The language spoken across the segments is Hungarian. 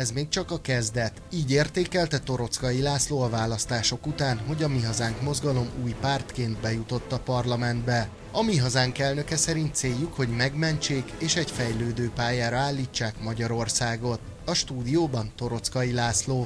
ez még csak a kezdet. Így értékelte Toroczkai László a választások után, hogy a Mi Hazánk mozgalom új pártként bejutott a parlamentbe. A Mi Hazánk elnöke szerint céljuk, hogy megmentsék és egy fejlődő pályára állítsák Magyarországot. A stúdióban Toroczkai László.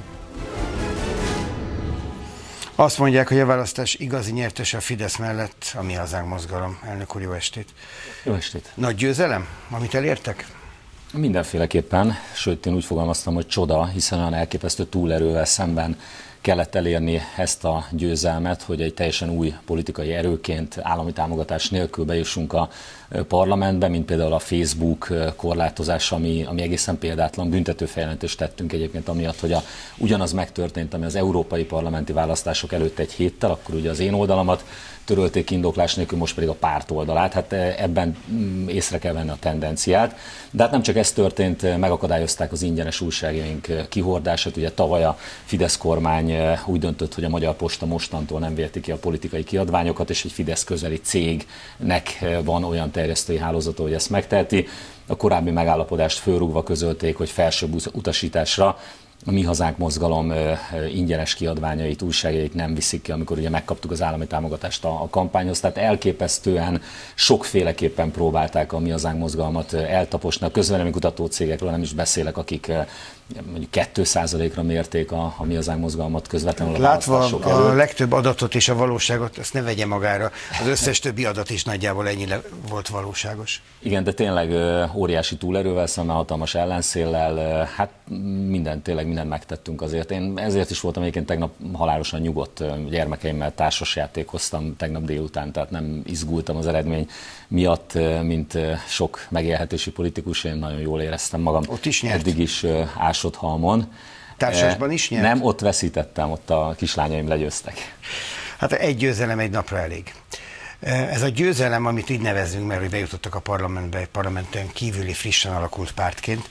Azt mondják, hogy a választás igazi nyertese a Fidesz mellett a Mi Hazánk mozgalom. Elnök úr, jó estét! Jó estét! Nagy győzelem, amit elértek? Mindenféleképpen, sőt én úgy fogalmaztam, hogy csoda, hiszen olyan elképesztő túlerővel szemben kellett elérni ezt a győzelmet, hogy egy teljesen új politikai erőként állami támogatás nélkül bejussunk a parlamentbe, mint például a Facebook korlátozás, ami egészen példátlan. Büntetőfeljelentést tettünk egyébként amiatt, hogy ugyanaz megtörtént, ami az európai parlamenti választások előtt egy héttel, akkor ugye az én oldalamat törölték indoklás nélkül, most pedig a párt oldalát. Hát ebben észre kell venni a tendenciát. De hát nem csak ez történt, megakadályozták az ingyenes újságjaink kihordását. Ugye tavaly a Fidesz kormány úgy döntött, hogy a Magyar Posta mostantól nem veheti ki a politikai kiadványokat, és egy Fidesz közeli cégnek van olyan terjesztői hálózata, hogy ezt megteheti. A korábbi megállapodást fölrúgva közölték, hogy felsőbb utasításra a Mi Hazánk mozgalom ingyenes kiadványait, újságjait nem viszik ki, amikor ugye megkaptuk az állami támogatást a kampányhoz. Tehát elképesztően sokféleképpen próbálták a Mi Hazánk mozgalmat eltaposni. A közvéleménykutató cégekről nem is beszélek, akik mondjuk 2%-ra mérték a Mi Hazánk mozgalmat közvetlenül a választások előtt. Látva a legtöbb adatot és a valóságot, ezt ne vegye magára. Az összes többi adat is nagyjából ennyire volt valóságos. Igen, de tényleg óriási túlerővel szemben, hatalmas ellenszéllel, hát tényleg mindent megtettünk azért. Én ezért is voltam egyébként tegnap halálosan nyugodt, gyermekeimmel társasjátékoztam tegnap délután, tehát nem izgultam az eredmény miatt, mint sok megélhetési politikus, én nagyon jól éreztem magam. Ott is nyert. Eddig is Ásott-Halmon. Társasban is nyert? Nem, ott veszítettem, ott a kislányaim legyőztek. Hát egy győzelem egy napra elég. Ez a győzelem, amit így nevezünk, mert hogy bejutottak a parlamentbe, egy parlamenten kívüli frissen alakult pártként,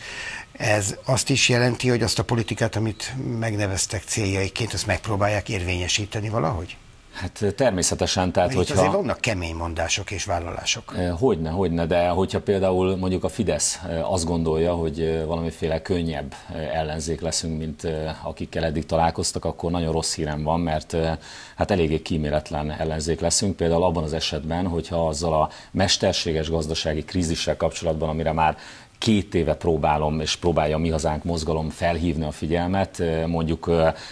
ez azt is jelenti, hogy azt a politikát, amit megneveztek céljaiként, azt megpróbálják érvényesíteni valahogy? Hát természetesen, tehát mert azért vannak kemény mondások és vállalások. Hogyne, de hogyha például mondjuk a Fidesz azt gondolja, hogy valamiféle könnyebb ellenzék leszünk, mint akikkel eddig találkoztak, akkor nagyon rossz hírem van, mert hát eléggé kíméletlen ellenzék leszünk. Például abban az esetben, hogyha azzal a mesterséges gazdasági krízissel kapcsolatban, amire már 2 éve próbálom és próbálja a Mi Hazánk mozgalom felhívni a figyelmet, mondjuk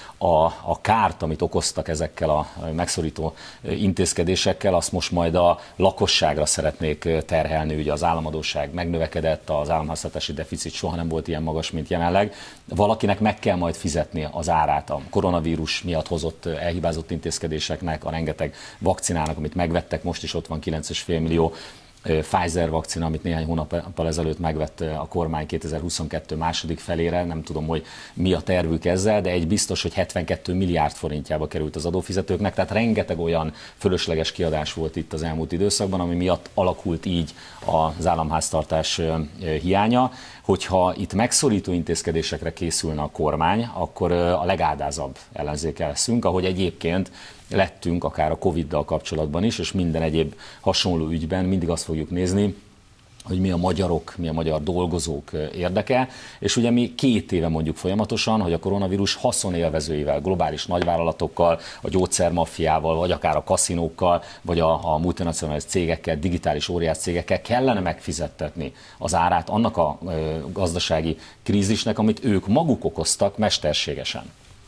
a kárt, amit okoztak ezekkel a megszorító intézkedésekkel, azt most majd a lakosságra szeretnék terhelni. Ugye az államadósság megnövekedett, az államháztartási deficit soha nem volt ilyen magas, mint jelenleg. Valakinek meg kell majd fizetni az árát a koronavírus miatt hozott elhibázott intézkedéseknek, a rengeteg vakcinának, amit megvettek, most is ott van 9,5 millió Pfizer vakcina, amit néhány hónappal ezelőtt megvett a kormány 2022 második felére, nem tudom, hogy mi a tervük ezzel, de egy biztos, hogy 72 milliárd forintjába került az adófizetőknek, tehát rengeteg olyan fölösleges kiadás volt itt az elmúlt időszakban, ami miatt alakult így az államháztartás hiánya. Hogyha itt megszorító intézkedésekre készülne a kormány, akkor a legáldázabb ellenzéke leszünk, ahogy egyébként lettünk akár a Covid-dal kapcsolatban is, és minden egyéb hasonló ügyben mindig azt fogjuk nézni, hogy mi a magyarok, mi a magyar dolgozók érdeke, és ugye mi 2 éve mondjuk folyamatosan, hogy a koronavírus haszonélvezőivel, globális nagyvállalatokkal, a gyógyszermaffiával, vagy akár a kaszinókkal, vagy a multinacionális cégekkel, digitális óriás cégekkel kellene megfizettetni az árát annak a gazdasági krízisnek, amit ők maguk okoztak mesterségesen.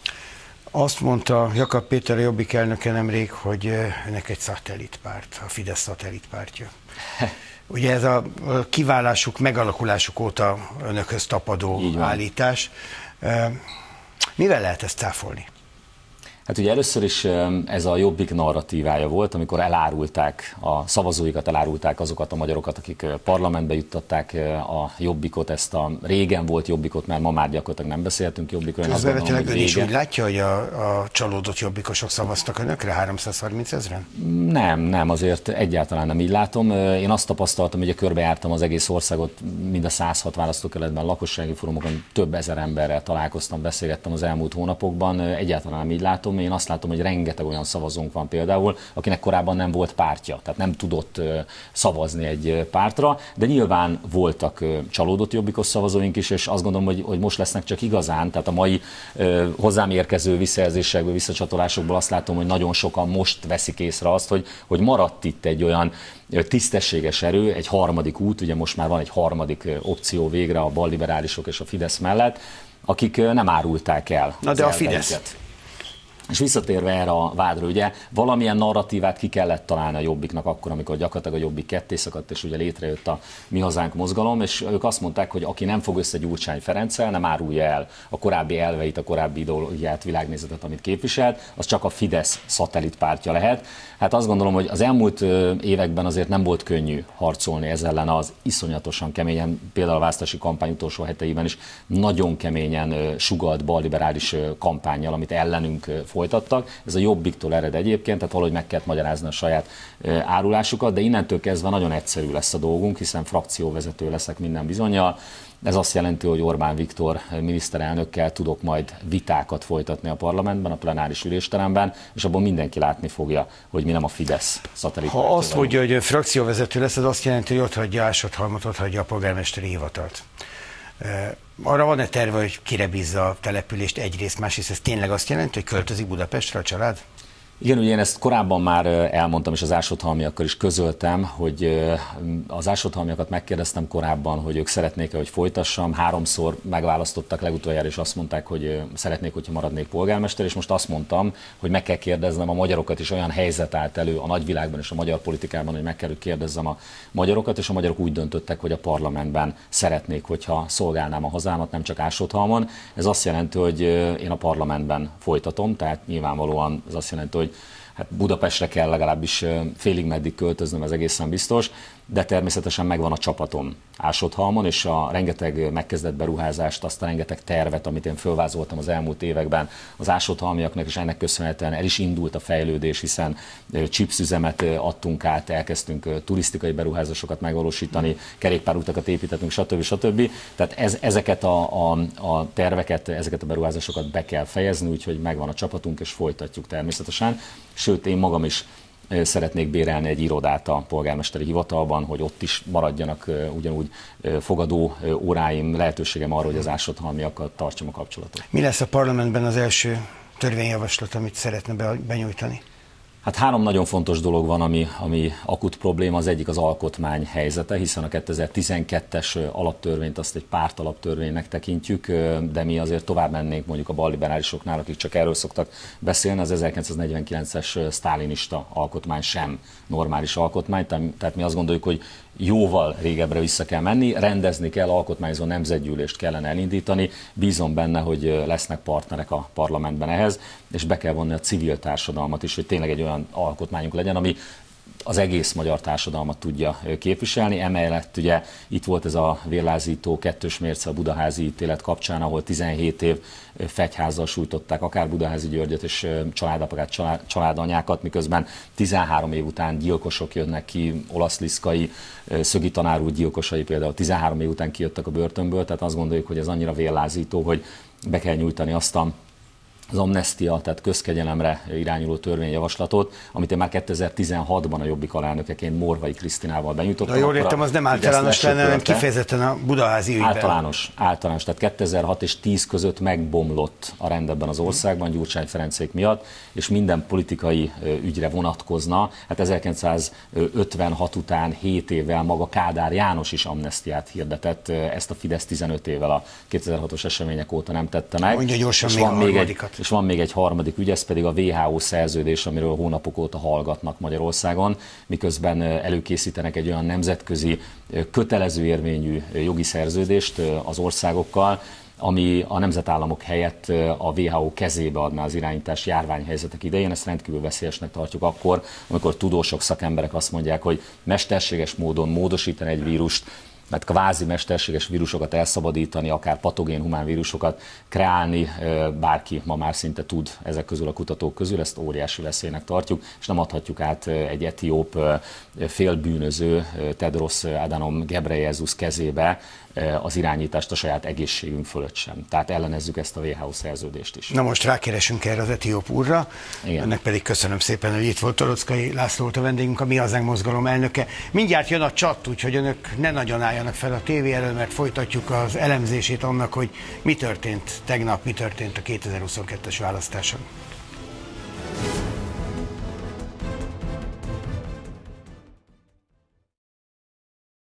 Azt mondta Jakab Péter, a Jobbik elnöke nemrég, hogy önnek egy szatellitpárt, a Fidesz szatellitpártja. Ugye ez a kiválásuk, megalakulásuk óta önökhöz tapadó állítás. Mivel lehet ezt cáfolni? Hát ugye először is ez a Jobbik narratívája volt, amikor elárulták a szavazóikat, elárulták azokat a magyarokat, akik parlamentbe juttatták a Jobbikot, ezt a régen volt Jobbikot, mert ma már gyakorlatilag nem beszéltünk Jobbikról. Közvetlenül ön is úgy látja, hogy a csalódott jobbikosok szavaztak önökre, 330 000-en? Nem, azért egyáltalán nem így látom. Én azt tapasztaltam, hogy körbejártam az egész országot, mind a 106 választókerületben, lakossági fórumokon több ezer emberrel találkoztam, beszélgettem az elmúlt hónapokban, egyáltalán nem így látom. látom, én azt látom, hogy rengeteg olyan szavazónk van például, akinek korábban nem volt pártja, tehát nem tudott szavazni egy pártra, de nyilván voltak csalódott jobbikos szavazóink is, és azt gondolom, hogy most lesznek csak igazán, tehát a mai hozzám érkező visszajelzésekből, visszacsatolásokból azt látom, hogy nagyon sokan most veszik észre azt, hogy maradt itt egy olyan tisztességes erő, egy harmadik út, ugye most már van egy harmadik opció végre a balliberálisok és a Fidesz mellett, akik nem árulták el. Na de a Fidesz. És visszatérve erre a vádra, ugye valamilyen narratívát ki kellett találni a Jobbiknak akkor, amikor gyakorlatilag a Jobbik ketté szakadt, és ugye létrejött a Mi Hazánk mozgalom, és ők azt mondták, hogy aki nem fog össze Gyurcsány Ferenccel, nem árulja el a korábbi elveit, a korábbi ideológiát, világnézetet, amit képviselt, az csak a Fidesz szatellitpártja lehet. Hát azt gondolom, hogy az elmúlt években azért nem volt könnyű harcolni ezzel ellen az iszonyatosan keményen, például a választási kampány utolsó heteiben is nagyon keményen sugalt balliberális kampánnyal, amit ellenünk folytattak. Ez a Jobbiktól ered egyébként, tehát valahogy meg kellett magyarázni a saját árulásukat, de innentől kezdve nagyon egyszerű lesz a dolgunk, hiszen frakcióvezető leszek minden bizonnyal. Ez azt jelenti, hogy Orbán Viktor miniszterelnökkel tudok majd vitákat folytatni a parlamentben, a plenáris ülésteremben, és abban mindenki látni fogja, hogy mi nem a Fidesz szatellitpártja. Ha azt mondja, hogy frakcióvezető lesz, az azt jelenti, hogy ott hagyja Ásott-Halmot, ott hagyja a polgármesteri hivatalt. Arra van-e terve, hogy kire bízza a települést egyrészt, másrészt ez tényleg azt jelenti, hogy költözik Budapestre a család? Igen, ugye én ezt korábban már elmondtam, és az Ásott-Halmiakkal is közöltem, hogy az Ásott-Halmiakat megkérdeztem korábban, hogy ők szeretnék-e, hogy folytassam. 3-szor megválasztottak legutoljára, és azt mondták, hogy szeretnék, hogyha maradnék polgármester, és most azt mondtam, hogy meg kell kérdeznem a magyarokat, és olyan helyzet állt elő a nagyvilágban és a magyar politikában, hogy meg kell, hogy kérdezzem a magyarokat, és a magyarok úgy döntöttek, hogy a parlamentben szeretnék, hogyha szolgálnám a hazámat, nem csak Ásott-Halmon. Ez azt jelenti, hogy én a parlamentben folytatom, tehát nyilvánvalóan ez azt jelenti, hogy hát Budapestre kell legalábbis félig meddig költöznöm, ez egészen biztos, de természetesen megvan a csapatom Ásott-Halmon, és a rengeteg megkezdett beruházást, azt a rengeteg tervet, amit én fölvázoltam az elmúlt években az Ásott-Halmiaknak, és ennek köszönhetően el is indult a fejlődés, hiszen chipsüzemet adtunk át, elkezdtünk turisztikai beruházásokat megvalósítani, kerékpárutakat építettünk, stb. Tehát ezeket a terveket, ezeket a beruházásokat be kell fejezni, úgyhogy megvan a csapatunk, és folytatjuk természetesen. Sőt, én magam is szeretnék bérelni egy irodát a polgármesteri hivatalban, hogy ott is maradjanak ugyanúgy fogadó óráim, lehetőségem arra, hogy az Ásott-Halmiakkal tartsam a kapcsolatot. Mi lesz a parlamentben az első törvényjavaslat, amit szeretne benyújtani? Hát 3 nagyon fontos dolog van, ami akut probléma. Az egyik az alkotmány helyzete, hiszen a 2012-es alaptörvényt azt egy párt alaptörvénynek tekintjük, de mi azért tovább mennénk mondjuk a balliberálisoknál, akik csak erről szoktak beszélni. Az 1949-es sztálinista alkotmány sem normális alkotmány, tehát mi azt gondoljuk, hogy jóval régebbre vissza kell menni, rendezni kell, alkotmányozó nemzetgyűlést kellene elindítani, bízom benne, hogy lesznek partnerek a parlamentben ehhez, és be kell vonni a civil társadalmat is, hogy tényleg egy olyan alkotmányunk legyen, ami az egész magyar társadalmat tudja képviselni. Emellett ugye itt volt ez a vérlázító kettős mérce a budaházi ítélet kapcsán, ahol 17 év fegyházzal sújtották akár Budaházi Györgyöt és családapakát, családanyákat, miközben 13 év után gyilkosok jönnek ki, Olasz Liszkai, Szögi tanár úr gyilkosai például 13 év után kijöttek a börtönből, tehát azt gondoljuk, hogy ez annyira vérlázító, hogy be kell nyújtani azt az amnestia, tehát közkegyelemre irányuló törvényjavaslatot, amit én már 2016-ban a Jobbik alelnökeként Morvai Krisztinával benyújtottam. De jól értem, az nem általános lenne, hanem kifejezetten a budaházi ügyben. Általános. Tehát 2006 és 10 között megbomlott a rend ebben az országban Gyurcsány Ferencék miatt, és minden politikai ügyre vonatkozna. Hát 1956 után 7 évvel maga Kádár János is amnestiát hirdetett, ezt a Fidesz 15 évvel a 2006-os események óta nem tette meg. Mondja gyorsan még a harmadikat. És van még egy harmadik ügy, ez pedig a WHO szerződés, amiről hónapok óta hallgatnak Magyarországon, miközben előkészítenek egy olyan nemzetközi kötelező érvényű jogi szerződést az országokkal, ami a nemzetállamok helyett a WHO kezébe adná az irányítás járványhelyzetek idején. Ezt rendkívül veszélyesnek tartjuk akkor, amikor tudósok, szakemberek azt mondják, hogy mesterséges módon módosítani egy vírust, mert kvázi mesterséges vírusokat elszabadítani, akár patogén humán vírusokat kreálni, bárki ma már szinte tud ezek közül a kutatók közül, ezt óriási veszélynek tartjuk, és nem adhatjuk át egy etióp félbűnöző Tedros Adhanom Ghebreyesus kezébe az irányítást a saját egészségünk fölött sem. Tehát ellenezzük ezt a WHO szerződést is. Na most rákeresünk erre az etióp úrra. Igen. Ennek pedig köszönöm szépen, hogy itt volt Toroczkai László volt a vendégünk, a Mi Hazánk mozgalom elnöke. Mindjárt jön a csatt, úgyhogy önök ne nagyon álljanak fel a tévé elől, mert folytatjuk az elemzését annak, hogy mi történt tegnap, mi történt a 2022-es választáson.